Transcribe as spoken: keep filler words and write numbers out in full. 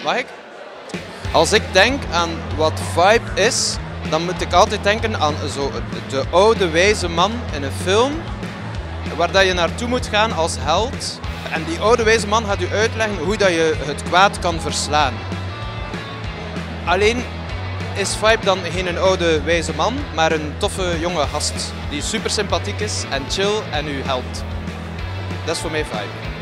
Mag ik? Als ik denk aan wat vibe is, dan moet ik altijd denken aan zo de oude wijze man in een film, waar dat je naartoe moet gaan als held. En die oude wijze man gaat u uitleggen hoe dat je het kwaad kan verslaan. Alleen is Vibe dan geen een oude wijze man, maar een toffe jonge gast die super sympathiek is en chill en u helpt. Dat is voor mij Vibe.